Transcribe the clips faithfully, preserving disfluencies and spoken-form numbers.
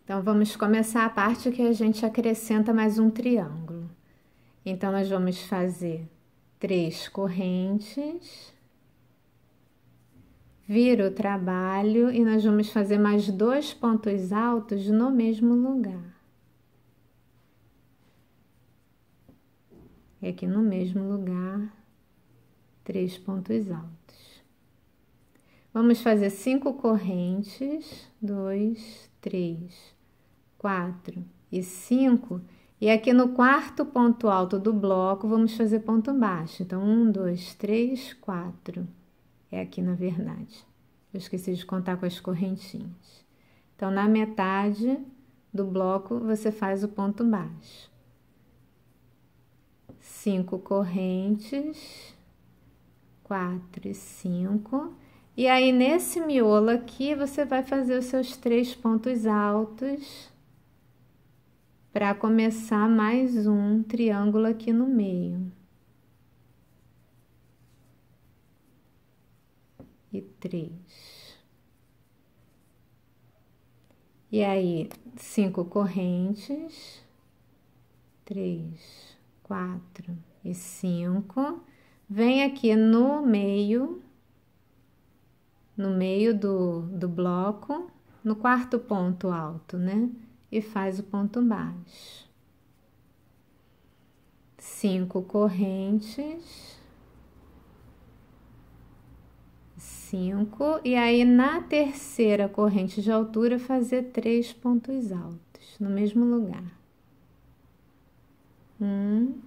Então, vamos começar a parte que a gente acrescenta mais um triângulo. Então, nós vamos fazer três correntes, vira o trabalho e nós vamos fazer mais dois pontos altos no mesmo lugar. E aqui no mesmo lugar, três pontos altos. Vamos fazer cinco correntes, dois, três, quatro e cinco. E aqui no quarto ponto alto do bloco, vamos fazer ponto baixo. Então, um, dois, três, quatro. É aqui, na verdade. Eu esqueci de contar com as correntinhas. Então, na metade do bloco, você faz o ponto baixo. Cinco correntes, quatro e cinco. E aí, nesse miolo aqui, você vai fazer os seus três pontos altos para começar mais um triângulo aqui no meio. E três. E aí, cinco correntes, três, quatro e cinco. Vem aqui no meio, no meio do, do bloco, no quarto ponto alto, né? E faz o ponto baixo. Cinco correntes, cinco, e aí na terceira corrente de altura fazer três pontos altos no mesmo lugar. Um,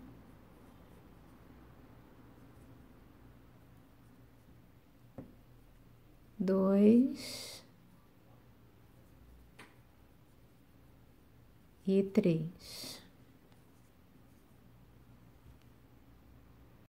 dois e três.